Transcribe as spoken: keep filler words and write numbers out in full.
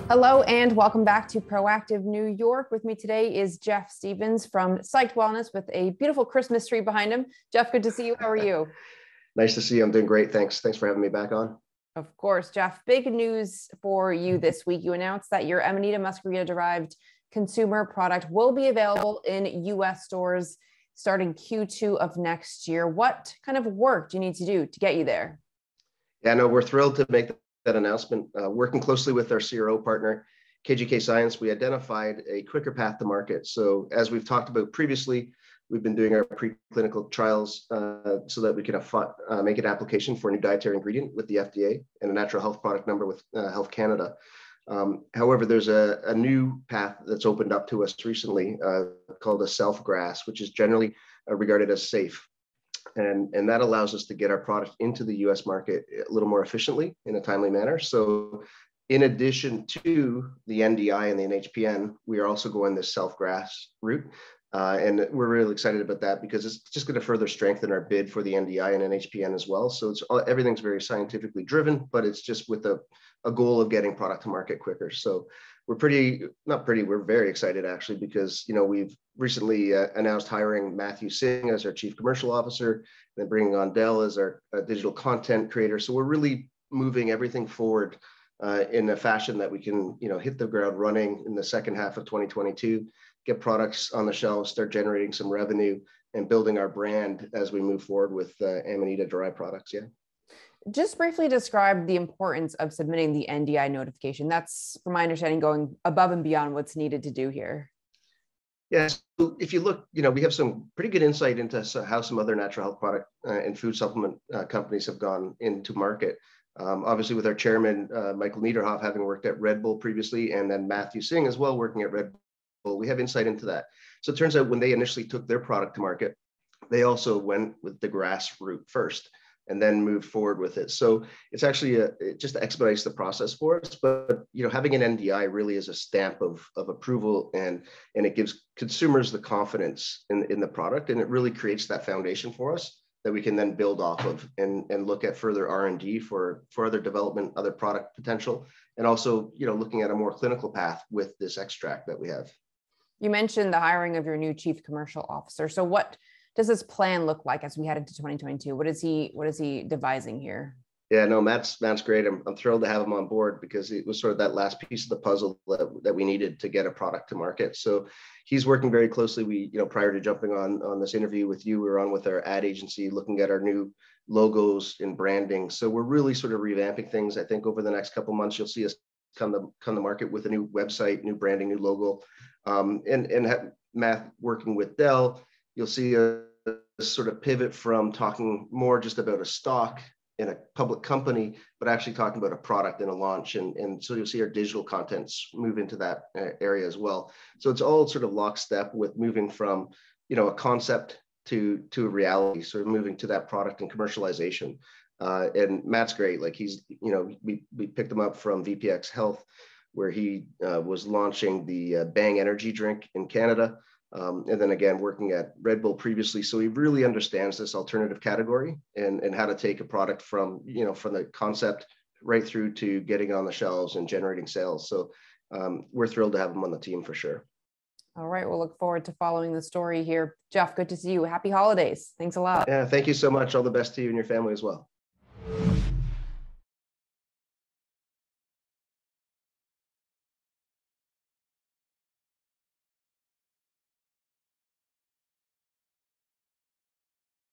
Hello and welcome back to Proactive New York. With me today is Jeff Stevens from Psyched Wellness with a beautiful Christmas tree behind him. Jeff, good to see you. How are you? Nice to see you. I'm doing great. Thanks. Thanks for having me back on. Of course, Jeff. Big news for you this week. You announced that your Amanita Muscaria derived consumer product will be available in U S stores starting Q two of next year. What kind of work do you need to do to get you there? Yeah, no, we're thrilled to make that announcement. Uh, working closely with our C R O partner, K G K Science, we identified a quicker path to market. So as we've talked about previously, we've been doing our preclinical trials uh, so that we can uh, make an application for a new dietary ingredient with the F D A and a natural health product number with uh, Health Canada. Um, however, there's a, a new path that's opened up to us recently uh, called a self-GRAS, which is generally uh, regarded as safe. And, and that allows us to get our product into the U S market a little more efficiently in a timely manner. So in addition to the N D I and the N H P N, we are also going this self-GRAS route. Uh, and we're really excited about that because it's just going to further strengthen our bid for the N D I and N H P N as well. So it's all, everything's very scientifically driven, but it's just with a, a goal of getting product to market quicker. So we're pretty, not pretty, we're very excited actually, because, you know, we've recently uh, announced hiring Matthew Singh as our Chief Commercial Officer, and then bringing on Dell as our uh, digital content creator. So we're really moving everything forward uh, in a fashion that we can, you know, hit the ground running in the second half of twenty twenty-two, get products on the shelves, start generating some revenue and building our brand as we move forward with uh, Amanita derived products. Yeah. Just briefly describe the importance of submitting the N D I notification. That's, from my understanding, going above and beyond what's needed to do here. Yes. So if you look, you know, we have some pretty good insight into how some other natural health product uh, and food supplement uh, companies have gone into market. Um, obviously, with our chairman, uh, Michael Niederhoff, having worked at Red Bull previously, and then Matthew Singh as well, working at Red Bull, we have insight into that. So it turns out when they initially took their product to market, they also went with the GRAS route first and then moved forward with it. So it's actually a, it just expedites the process for us. But you know, having an N D I really is a stamp of, of approval, and, and it gives consumers the confidence in, in the product, and it really creates that foundation for us that we can then build off of and, and look at further R and D for, for other development, other product potential, and also, you know, looking at a more clinical path with this extract that we have. You mentioned the hiring of your new Chief Commercial Officer. So what does this plan look like as we head into twenty twenty-two? What is he, what is he devising here? Yeah, no, Matt's, Matt's great. I'm, I'm thrilled to have him on board because it was sort of that last piece of the puzzle that, that we needed to get a product to market. So he's working very closely. We, you know, prior to jumping on, on this interview with you, we were on with our ad agency, looking at our new logos and branding. So we're really sort of revamping things. I think over the next couple of months, you'll see us come to, come to market with a new website, new branding, new logo, um, and, and have Matt working with Dell. You'll see a, a sort of pivot from talking more just about a stock in a public company, but actually talking about a product and a launch. And, and so you'll see our digital contents move into that area as well. So it's all sort of lockstep with moving from, you know, a concept to, to a reality, sort of moving to that product and commercialization. Uh, and Matt's great. Like he's, you know, we, we picked him up from V P X Health, where he uh, was launching the uh, Bang energy drink in Canada. Um, and then again, working at Red Bull previously. So he really understands this alternative category and, and how to take a product from, you know, from the concept right through to getting on the shelves and generating sales. So um, we're thrilled to have him on the team for sure. All right. We'll look forward to following the story here. Jeff, good to see you. Happy holidays. Thanks a lot. Yeah, thank you so much. All the best to you and your family as well.